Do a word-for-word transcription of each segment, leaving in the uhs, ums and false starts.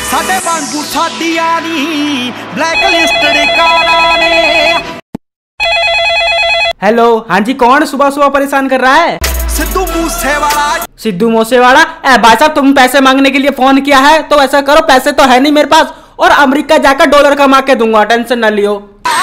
साडे वांगू साडियां नी black listed कारां ने। हेलो, हाँ जी, कौन सुबह सुबह परेशान कर रहा है? सिद्धू मूसेवाला। सिद्धू मूसेवाला? ए भाई साहब, तुम पैसे मांगने के लिए फोन किया है तो ऐसा करो, पैसे तो है नहीं मेरे पास और अमेरिका जाकर डॉलर कमा के दूंगा, टेंशन न लियो।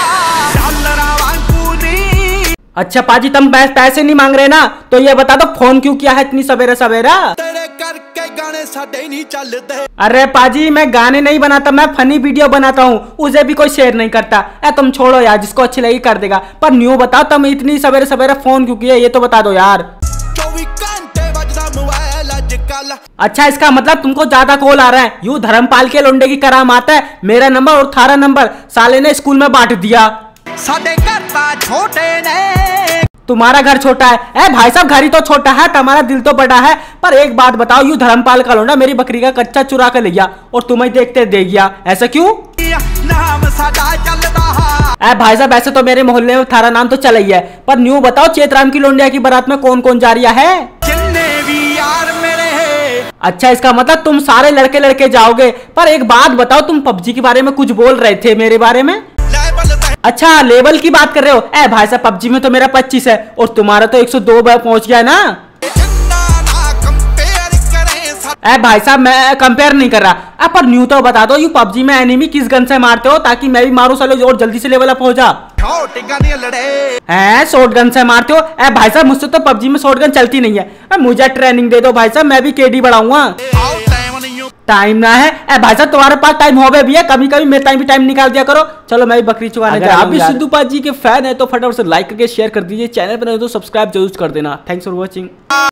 अच्छा पाजी, तुम पैसे नहीं मांग रहे ना, तो ये बता दो फोन क्यों किया है इतनी सवेरे सवेरा? तेरे करके गाने साडे नहीं चलते। अरे पाजी, मैं गाने नहीं बनाता, मैं फनी वीडियो बनाता हूँ, उसे भी कोई शेयर नहीं करता। ए तुम छोड़ो यार, जिसको अच्छी लगी कर देगा, पर न्यू बताओ तुम इतनी सवेरे सवेरे फोन क्यों किया, ये तो बता दो यार। अच्छा, इसका मतलब तुमको ज्यादा कॉल आ रहा है। यू धर्मपाल के लोंडे की करामात है, मेरा नंबर और थारा नंबर साले ने स्कूल में बांट दिया। साडे घर ता छोटे ने। तुम्हारा घर छोटा है? ए भाई साहब, घर ही तो छोटा है, तुम्हारा दिल तो बड़ा है। पर एक बात बताओ, यू धर्मपाल का लोंडा मेरी बकरी का कच्चा चुरा कर ले गया और तुम्हें देखते दे गया, ऐसा क्यों? नाम साडा चलदा। ए भाई साहब, ऐसे तो मेरे मोहल्ले में थारा नाम तो चला ही है, पर न्यू बताओ चेतराम की लोंडिया की बारात में कौन कौन जा रहा है? जिन्ने भी यार मेरे। अच्छा, इसका मतलब तुम सारे लड़के लड़के जाओगे। पर एक बात बताओ, तुम पबजी के बारे में कुछ बोल रहे थे मेरे बारे में। अच्छा, लेवल की बात कर रहे हो? ए भाई साहब, पबजी में तो मेरा पच्चीस है और तुम्हारा तो एक सौ दो बार पहुंच गया ना। ए भाई साहब, मैं कंपेयर नहीं कर रहा। अब पर न्यू तो बता दो, यू पबजी में एनिमी किस गन से मारते हो ताकि मैं भी मारूं साले और जल्दी से लेवल अप हो जा। शॉर्ट गन से मारते हो? ए भाई साहब, मुझसे तो पबजी में शॉर्ट गन चलती नहीं है, मुझे ट्रेनिंग दे दो भाई साहब, मैं भी केडी बढ़ाऊंगा। टाइम ना है? ए भाई साहब, तुम्हारे पास टाइम हो भी है, कभी कभी मेरे टाइम भी टाइम निकाल दिया करो। चलो मैं भी बकरी चुगाने जा रहा हूं। आप भी सिद्धू पाजी के फैन है तो फटाफट से लाइक करके शेयर कर दीजिए, चैनल पर नहीं तो सब्सक्राइब जरूर कर देना। Thanks for watching.